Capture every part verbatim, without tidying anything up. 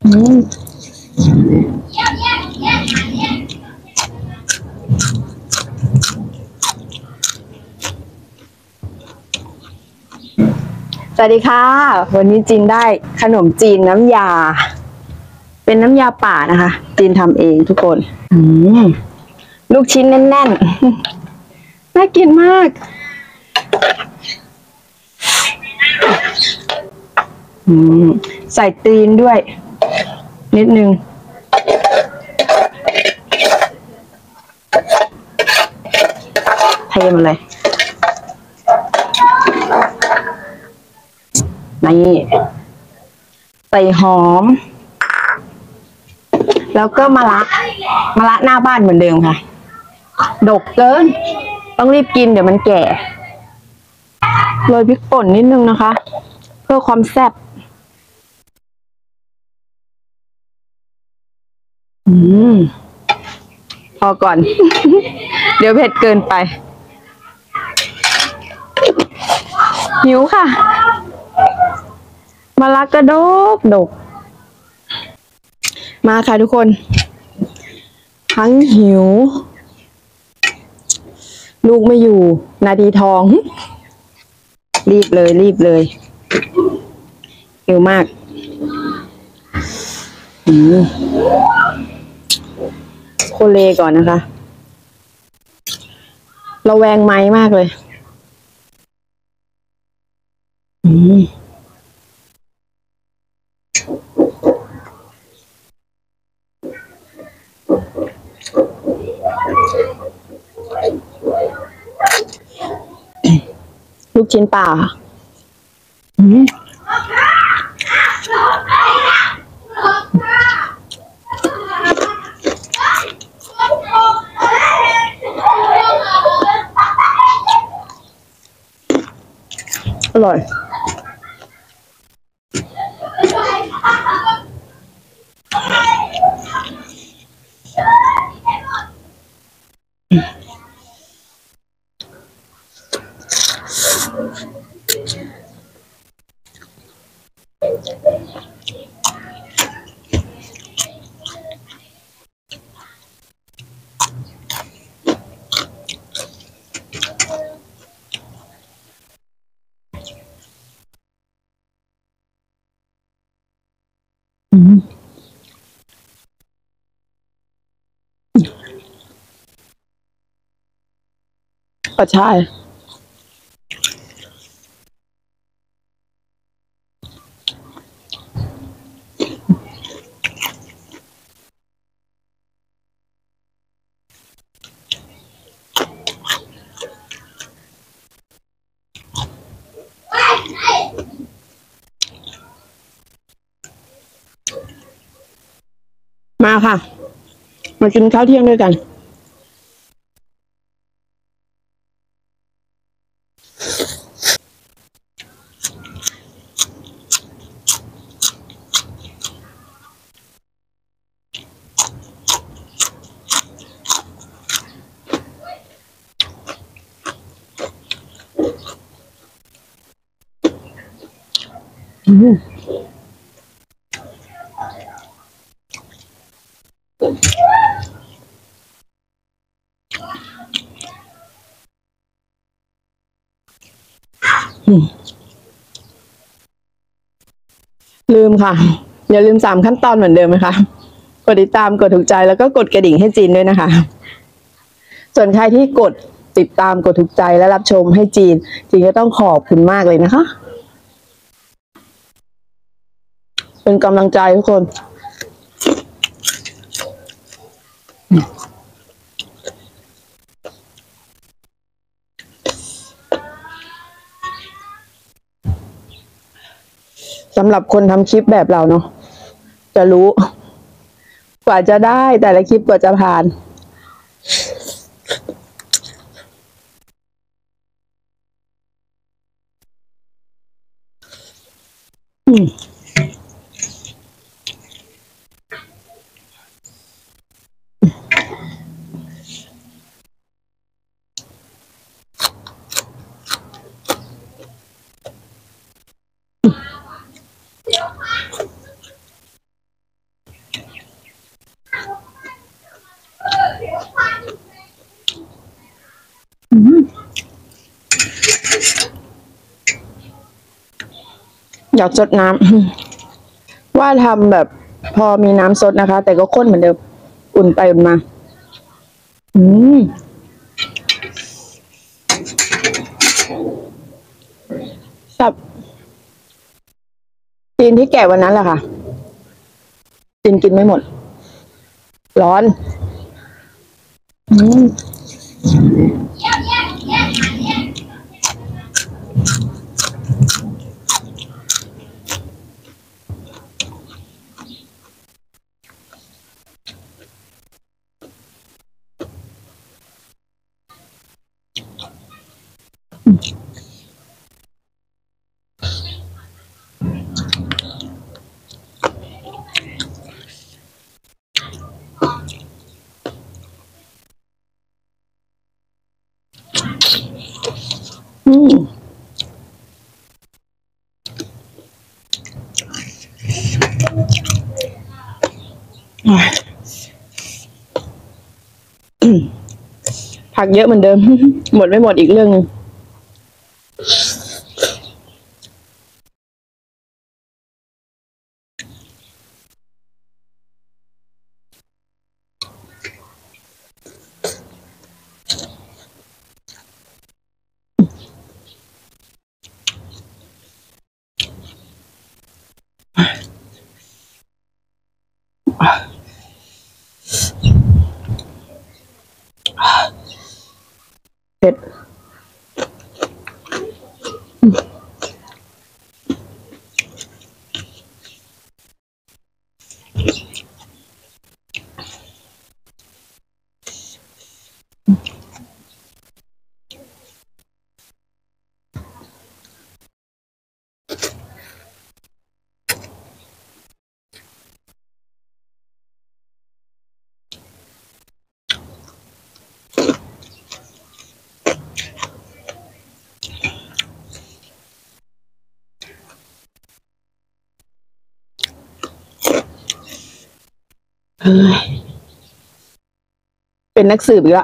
อืมสวัสดีค่ะวันนี้จีนได้ขนมจีนน้ำยาเป็นน้ำยาป่านะคะจีนทำเองทุกคนอืมลูกชิ้นแน่นๆน่ากินมากอืมใส่ตีนด้วยนิดนึงเทมาเลยนี่ใส่หอมแล้วก็มะระมะระหน้าบ้านเหมือนเดิมค่ะดกเกินต้องรีบกินเดี๋ยวมันแก่โรยพริกป่นนิดนึงนะคะเพื่อความแซ่บอืมพอก่อน เดี๋ยวเผ็ดเกินไปหิวค่ะมะระกระดกดกมาค่ะทุกคนทั้งหิวลูกไม่อยู่นาทีทองรีบเลยรีบเลยหิวมากอืมโคเลก่อนนะคะเราแวงไม้มากเลยอืมลูกชิ้นปลาอืมอร่อยอืมก็ใช่มาค่ะมากินข้าวเที่ยงด้วยกันอืมลืมค่ะอย่าลืมสามขั้นตอนเหมือนเดิมนะคะกดติดตามกดถูกใจแล้วก็กดกระดิ่งให้จีนด้วยนะคะส่วนใครที่กดติดตามกดถูกใจและรับชมให้จีนจีนก็ต้องขอบคุณมากเลยนะคะเป็นกำลังใจทุกคนสำหรับคนทำคลิปแบบเราเนาะจะรู้กว่าจะได้แต่ละคลิปกว่าจะผ่านอืมอยากซดน้ำ ว่าทำแบบพอมีน้ำซดนะคะ แต่ก็ข้นเหมือนเดิม อุ่นไปอุ่นมา อืมสับจีนที่แกะวันนั้นแหละค่ะจีนกินไม่หมด ร้อน อืมอืมผักเยอะเหมือนเดิม หมดไม่หมดอีกเรื่องนึงเผ็ดเป็นนักสืบอีกละ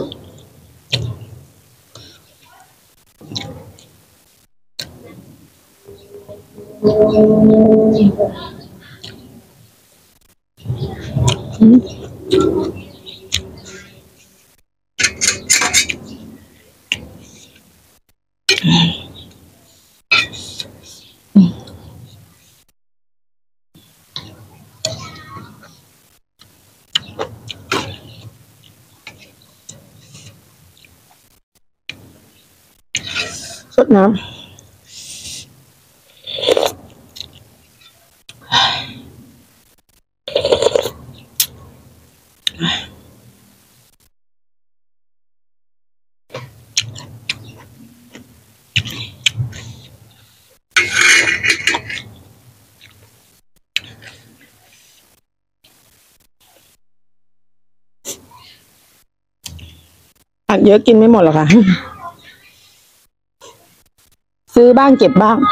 สดน้ำผักเยอะกินไม่หมดหรอกค่ะ ซื้อบ้างเก็บบ้าง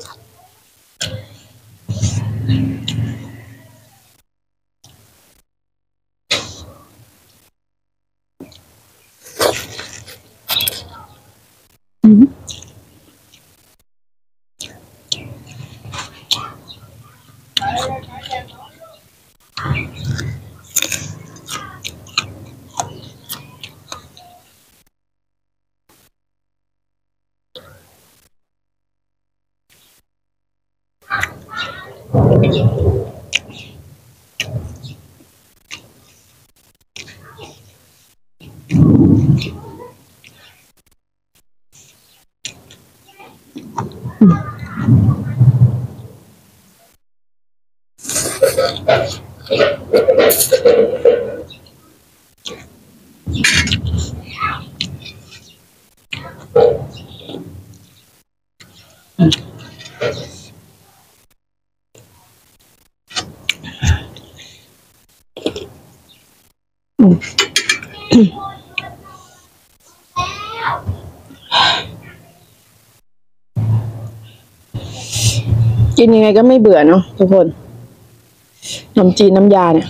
กินยังไงก็ไม่เบื่อเนาะทุกคนขนมจีนน้ำยาเนี่ย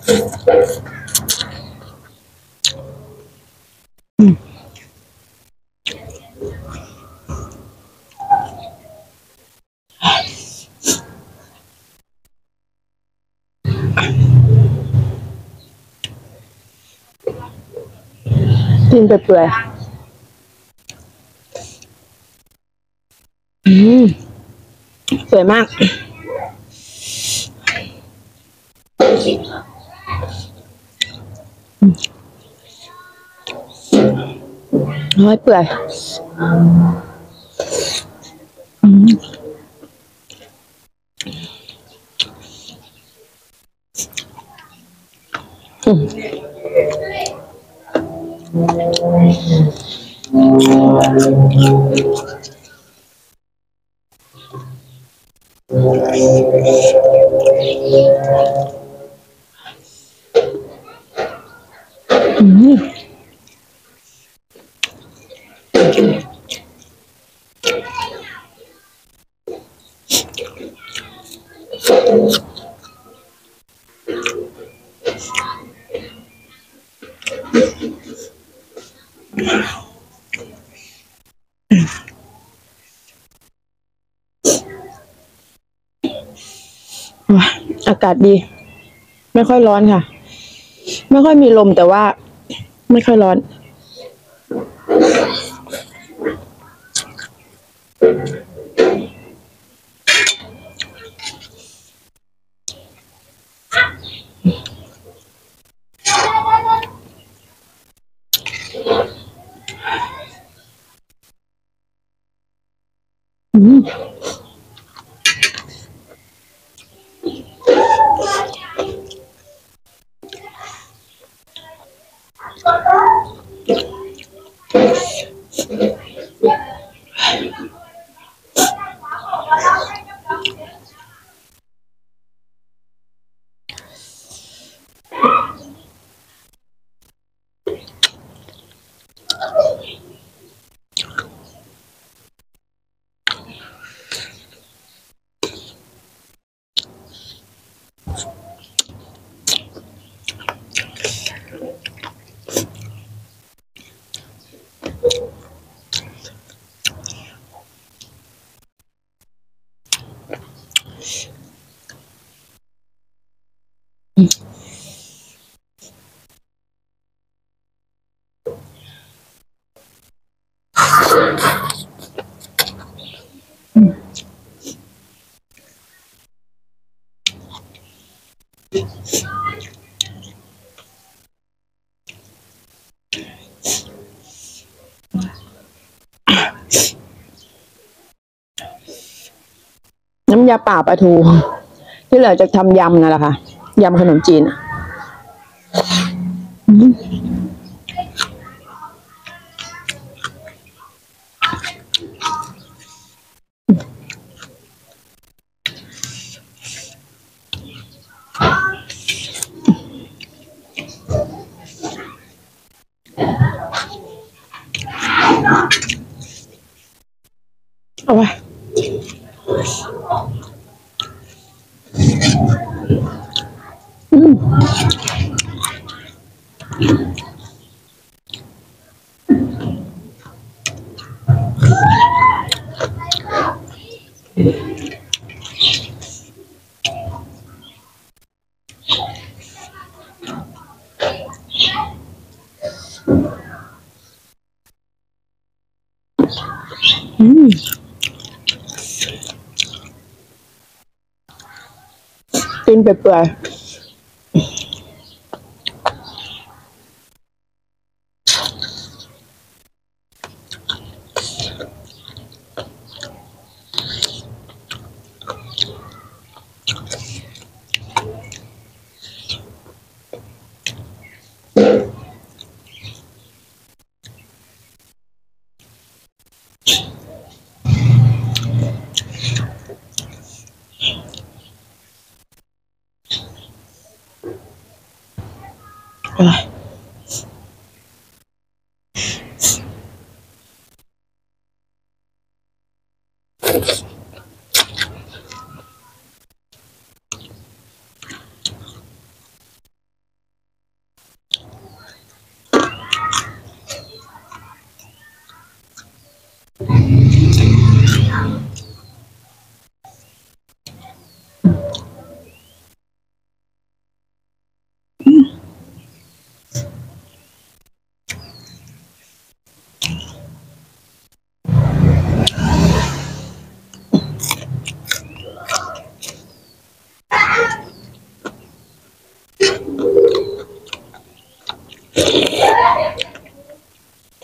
กินเปื่อยๆอืมสวยมากน้อยเปื่อยอืมอืมอืมว้าอากาศดีไม่ค่อยร้อนค่ะไม่ค่อยมีลมแต่ว่าไม่ค่อยร้อนอืมน้ำยาป่าปลาทูที่เหลือจะทำยำนั่นแหละค่ะยำขนมจีนอืมเอาไว้อืมอืมกินเปื่อยๆเอาไว้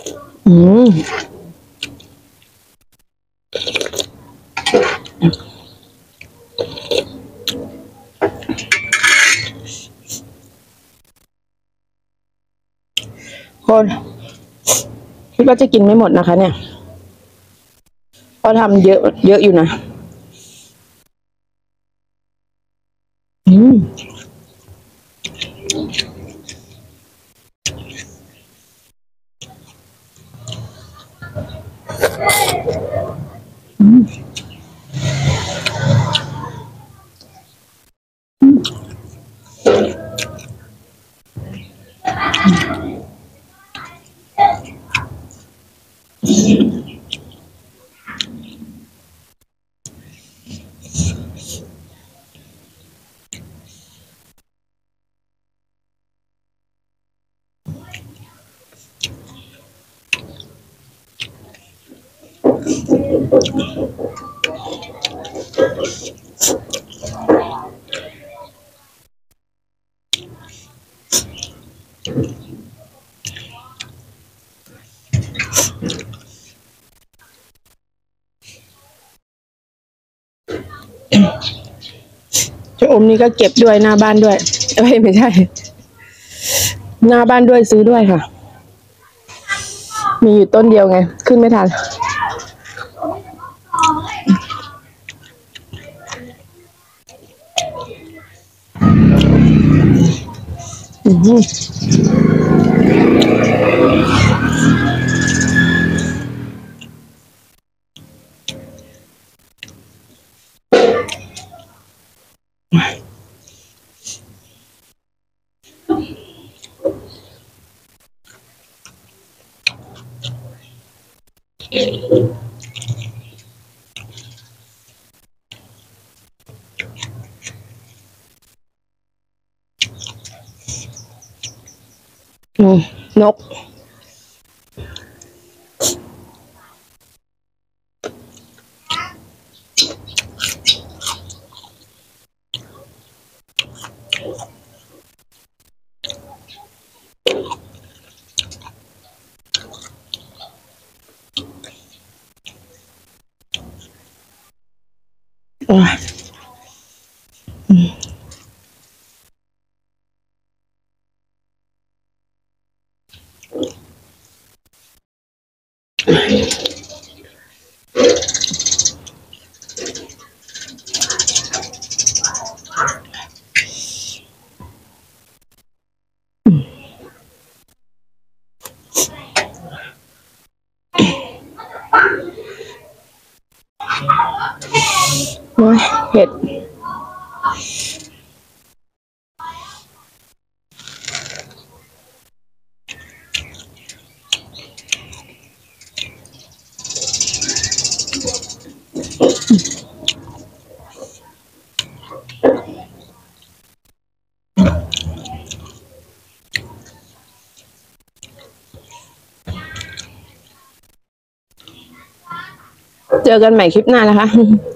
อืมคนคิดว่าจะกินไม่หมดนะคะเนี่ยเพราะทำเยอะเยอะอยู่นะอืมชะอมนี่ก็เก็บด้วยหน้าบ้านด้วยเอ้ยไม่ใช่หน้าบ้านด้วยซื้อด้วยค่ะมีอยู่ต้นเดียวไงขึ้นไม่ทันอืมอืมนกอ่ะโอ้ยเผ็ดเจอกันใหม่คลิปหน้านะคะ